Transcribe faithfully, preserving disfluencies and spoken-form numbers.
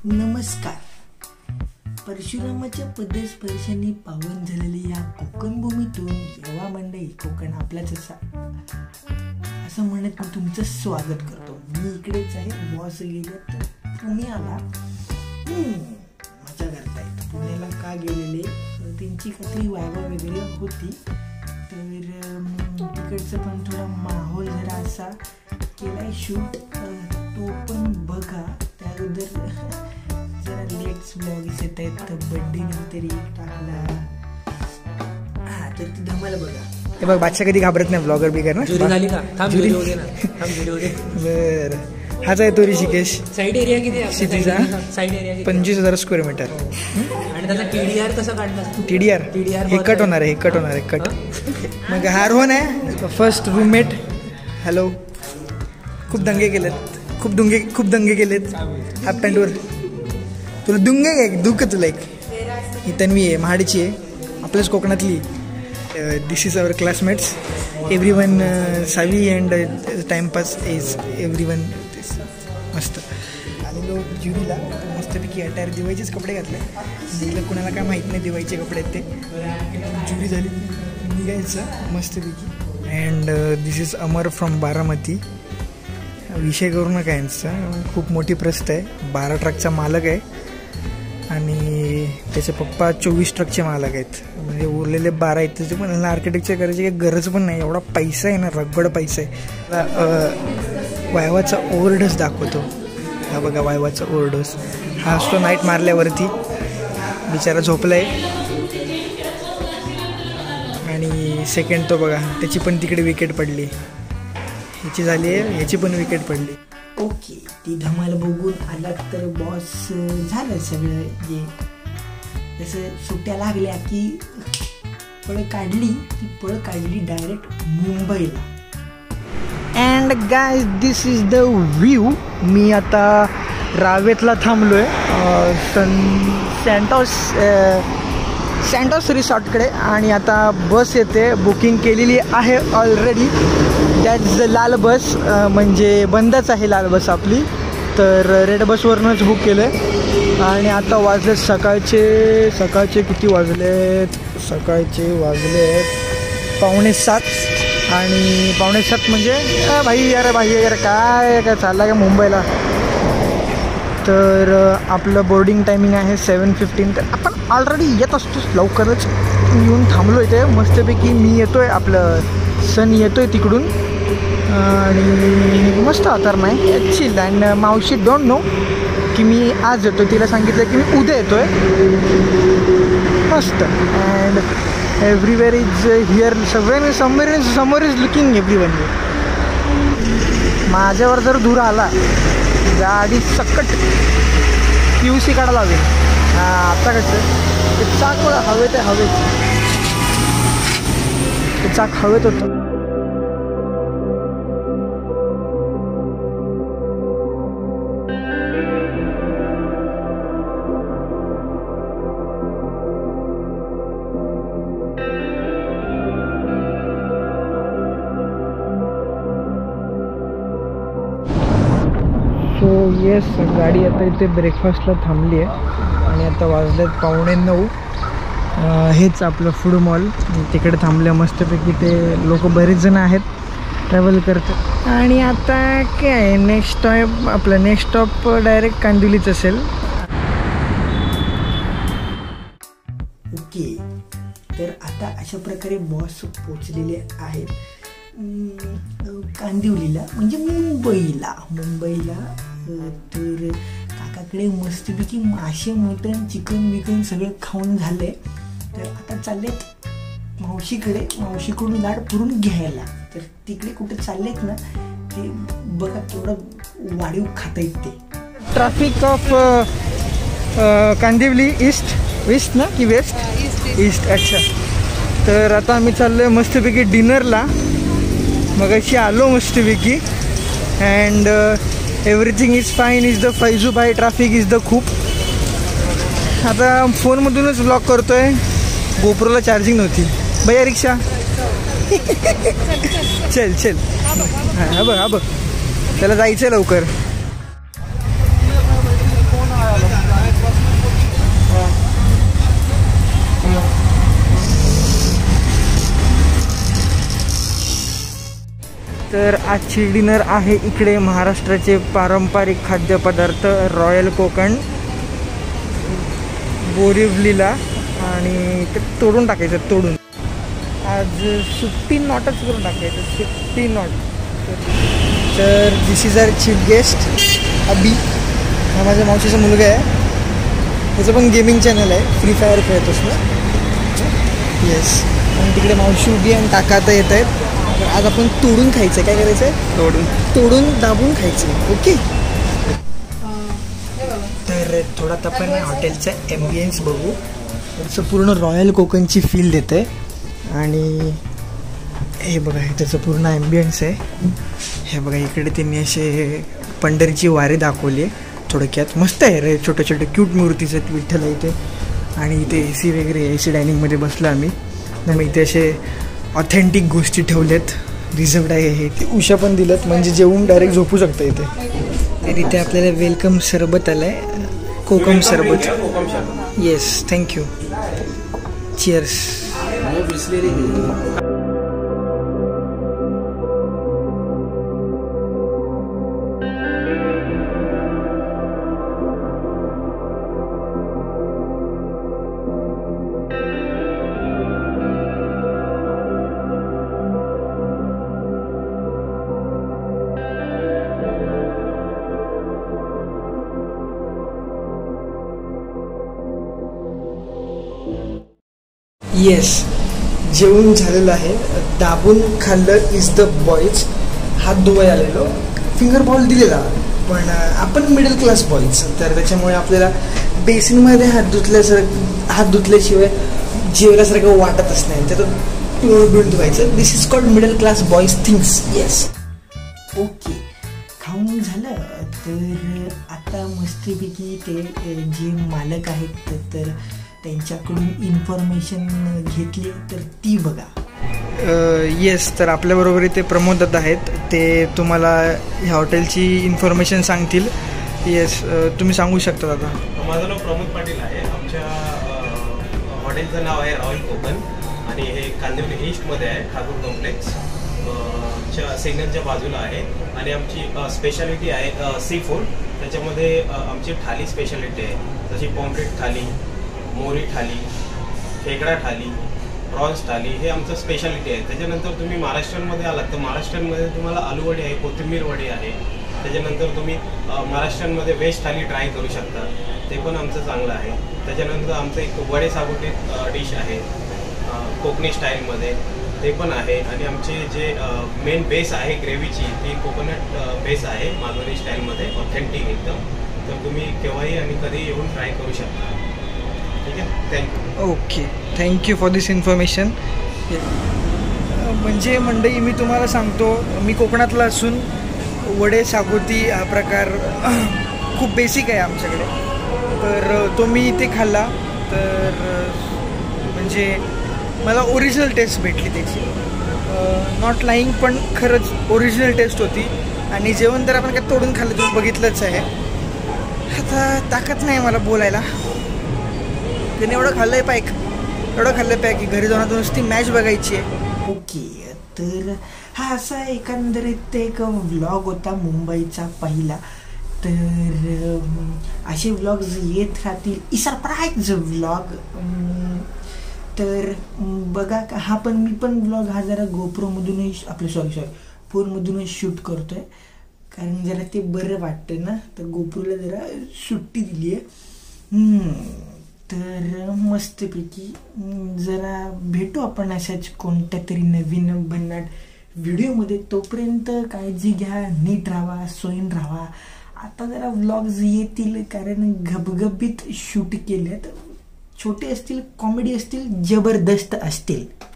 नमस्कार. परशुरामाच्या पदस्पर्शाने पावन झालेली या कोकण भूमीतून जेव्हा मंडळी कोकण आपल्याच असा असं म्हणत मी तुमचं स्वागत करतो. मी इकडेच आहे. बॉस गेले तर पुण्याला मजा करतायत. पुण्याला का गेलेले त्यांची काहीतरी वायवा वगैरे होती, तर तिकडचं पण थोडा माहोल जरा असा केलाय शूट, तो पण बघा. त्याबद्दल जरा लेट्स ब्लॉग्स येत आहेत, तर बड्डे नंतर एक टाकला हा, तर ती धमाल बघा. हे बघ, बादशाह कधी घाबरत नाही ब्लॉगर बिगर ना. जुरी झाली का? थांब व्हिडिओ दे ना, थांब व्हिडिओ दे. बर, हाच आहे तो ऋषिकेश. साईड एरिया किती आहे सिटीचा? साईड एरिया पंचवीस हजार स्क्वेअर मीटर. आणि त्याचा टीडीआर कसं काढला? टीडीआर टीडीआर हे कट होणार आहे, हे कट होणार आहे, कट. मग हा रोहन आहे, फर्स्ट रूममेट. हॅलो. खूप दंगे केलेत, खूप दुंगे खूप दंगे केलेत हाफ पॅन्टवर. तुला दुंगे काय दुःख तुला? एक ही तन्वी आहे, महाडीची आहे, आपल्याच कोकणातली. This is our classmates, everyone. Savi and timepass is everyone. मस्त आलेलो ज्युरीला, मस्तपैकी अटायर दिवाळीचेच कपडे घातले. दिलं कुणाला काय माहीत नाही दिवाळीचे कपडे आहेत ते. ज्युरी झाली, निघायचं मस्तपैकी. And this is Amar from Baramati. विषय करू नका यांचा, खूप मोठी प्रस्त आहे. बारा ट्रकचा मालक आहे आणि त्याचे पप्पा चोवीस ट्रकचे मालक आहेत. म्हणजे उरलेले बारा आहेत त्याचे पण आर्किटेक्चर करायची काही गरज पण नाही, एवढा पैसा आहे ना, रगड पैसा आहे. वायवाचा ओव्हरडोस दाखवतो. हा बघा, वायवाचा ओव्हरडोस हा असतो नाईट मारल्यावरती. बिचारा झोपला आहे. आणि सेकंड तो बघा, त्याची पण तिकडे विकेट पडली. ह्याची झाली आहे, ह्याची पण विकेट पडली. ओके, ती धमाल बघून आला तर बॉस झालं सगळं. जे जसं सुट्ट्या लागल्या की पळ काढली, ती पळ काढली डायरेक्ट मुंबईला. And guys, this is the view. मी आता रावेतला थांबलो आहे, सन सँटॉस सँटॉस रिसॉर्टकडे. आणि आता बस येते, बुकिंग केलेली आहे ऑलरेडी. दॅट्स द लाल बस, म्हणजे बंदच आहे लाल बस आपली. तर रेड बसवरूनच बुक केलं आहे. आणि आता वाजलेत सकाळचे सकाळचे किती वाजलेत? सकाळचे वाजलेत पावणे सात. आणि पावणे सात म्हणजे भाई यार भाई यार काय काय चाललं का मुंबईला. तर आपलं बोर्डिंग टायमिंग आहे सेवन फिफ्टीन. तर आपण ऑलरेडी येत असतो लवकरच. येऊन थांबलो इथे मस्तपैकी. मी येतो आहे, आपलं सन येतो आहे तिकडून. आणि मस्त वातावरण आहे, चिल. अँड मावशी डोंट नो की मी आज येतो, तिला सांगितलं की मी उद्या येतो आहे. मस्त. अँड एव्हरीवेअर इज हिअर, सगळ्यांनी समवेअर इज समोर इज लुकिंग एव्हरी वन. माझ्यावर जर धूर आला, गाडी सकट पी यू सी काढायला हवी. हां, आता कसं ते चाक हवेत आहे, हवेत ते चाक हवेत होतं. सो येस, गाडी आता इथे ब्रेकफास्टला थांबली आहे. आणि आता वाजलेत पावणे नऊ. हेच आपलं फूड मॉल, तिकडे थांबले मस्तपैकी. ते लोक बरेच जण आहेत, ट्रॅव्हल करतात. आणि आता काय नेक्स्ट स्टॉप, आपलं नेक्स्ट स्टॉप डायरेक्ट कांदिवलीच असेल. ओके, तर आता अशा प्रकारे बॉस पोचलेले आहेत कांदिवलीला, म्हणजे मुंबईला मुंबईला तर काकाकडे मस्तपैकी मासे, मटण, चिकन बिकन सगळं खाऊन झालंय. तर आता चाललेत मावशीकडे, मावशीकडून लाड पुरून घ्यायला. तर तिकडे कुठे चाललेत ना, ते बघा केवढं वाढीव खाता येत ते. Traffic of Kandivali east, west ना की वेस्ट? ईस्ट. अच्छा, तर आता आम्ही चाललो आहे मस्तपैकी डिनरला. मग अशी आलो मस्तपैकी. And everything is fine. Is the फैजूभाई. ट्रॅफिक इज द खूप. आता फोनमधूनच ब्लॉग करतो आहे, गोप्रोला चार्जिंग नव्हती. भैया रिक्षा. चल चल. हा बघ, हा बघ, त्याला जायचं लवकर. तर आजची डिनर आहे इकडे महाराष्ट्राचे पारंपरिक खाद्यपदार्थ रॉयल कोकण बोरिवलीला आणि ते तोडून टाकायचं तोडून आज सुट्टी नॉटच करून टाकायचं सुट्टी नॉट. तर this is our chief guest Abhi. हा माझ्या मावशीचा मुलगा आहे. त्याचं पण गेमिंग चॅनल आहे फ्री फायर खेळतोस ना. येस. आणि तिकडे मावशी उभी आणि काका आता येत आहेत. तर आज आपण तोडून खायचं आहे. काय करायचं आहे तोडून तोडून दाबून खायचं आहे. ओके. तर थोडा आपण हॉटेलचं ॲम्बियन्स बघू. त्याचं पूर्ण रॉयल कोकणची फील देतं आहे आणि हे बघा हे त्याचं पूर्ण ॲम्बियन्स आहे. हे बघा इकडे त्यांनी असे पंढरीची वारी दाखवली आहे थोडक्यात. मस्त आहे रे. छोटे छोटे क्यूट मूर्तीचं आहेत विठ्ठल इथे आणि इथे ए सी वगैरे ए सी डायनिंगमध्ये बसलो आम्ही. मग इथे असे ऑथेंटिक गोष्टी ठेवल्यात. रिझर्वड आहे हे. ते उशा पण दिल्यात म्हणजे जेवून डायरेक्ट झोपू शकतं इथे. तर इथे आपल्याला वेलकम सरबत आलं आहे कोकम सरबत. Yes thank you. चिअर्स. येस जेवण झालेलं आहे. दाबून खाल्लं इज द बॉईज. हात धुवाय आलेलो फिंगर बॉल दिलेला पण आपण मिडल क्लास बॉईज तर त्याच्यामुळे आपल्याला बेसिनमध्ये हात धुतल्यासारखं हात धुतल्याशिवाय जेवल्यासारखं वाटतच नाही. त्यात तोंड बिळ धुवायचं. This is called middle class boys things. Yes. Okay. खाऊन झालं तर आता मस्तपैकी ते जे मालक आहेत तर त्यांच्याकडून इन्फॉर्मेशन घेतली तर ती बघा. येस. तर आपल्याबरोबर इथे प्रमोद दादा आहेत. ते तुम्हाला ह्या हॉटेलची इन्फॉर्मेशन सांगतील. येस तुम्ही सांगू शकता दादा. माझं नाव प्रमोद पाटील आहे. आमच्या हॉटेलचं नाव आहे रॉयल कोकण आणि हे कांदिवली ईस्टमध्ये आहे. ठाकूर कॉम्प्लेक्स च्या सिग्नलच्या बाजूला आहे आणि आमची स्पेशालिटी आहे सी फूड. त्याच्यामध्ये आमची थाली स्पेशालिटी आहे जशी पॉम्फ्रेट थाली, मोरी थाली, खेकडा थाली, प्रॉन्स थाली हे आमचं स्पेशालिटी आहे. त्याच्यानंतर तुम्ही महाराष्ट्रामध्ये आलात तर महाराष्ट्रामध्ये तुम्हाला आलू वडी आहे, कोथिंबीर वडी आहे. त्याच्यानंतर तुम्ही महाराष्ट्रामध्ये व्हेज थाली ट्राय करू शकता. ते पण आमचं चांगलं आहे. त्याच्यानंतर आमचं एक वडे सागोटे डिश आहे कोकणी स्टाईलमध्ये ते पण आहे. आणि आमचे जे मेन बेस आहे ग्रेव्हीची ती कोकोनट बेस आहे मालवणी स्टाईलमध्ये ऑथेंटिक एकदम. तर तुम्ही केव्हाही आणि कधी येऊन ट्राय करू शकता. ठीक आहे. Thank you. Okay thank you for this information. म्हणजे मंडळी मी तुम्हाला सांगतो मी कोकणातला असून वडे सागोती हा प्रकार खूप बेसिक आहे आमच्याकडे. तर तो मी इथे खाल्ला तर म्हणजे मला ओरिजिनल टेस्ट भेटली त्याची. नॉट लाईंग पण खरंच ओरिजिनल टेस्ट होती. आणि जेवण तर आपण काय तोडून खाल्लं तुम्ही बघितलंच आहे. आता ताकद नाही मला बोलायला. त्याने एवढं खाल्लं आहे पॅक एवढं खाल्लं पॅक की घरी जाऊन नुसती मॅच बघायची आहे. ओके. तर हा असा एकंदरीत एक व्लॉग होता मुंबईचा पहिला. तर असे व्लॉग्स येत राहतील. ई सरप्राईज व्लॉग. तर बघा हा पण मी पण व्लॉग हा जरा गोप्रोमधूनच आपलं सॉरी सॉरी फोनमधूनच शूट करतो आहे कारण जरा ते बरं वाटतं ना. तर गोप्रोला जरा सुट्टी दिली आहे. तर मस्तपैकी जरा भेटू आपण अशाच कोणत्या तरी नवीन भन्नाट व्हिडिओमध्ये. तोपर्यंत काळजी घ्या. नीट राहा, सोयीन राहा. आता जरा व्लॉग्स येतील कारण घबघबीत शूट केलेत. छोटे असतील, कॉमेडी असतील, जबरदस्त असतील.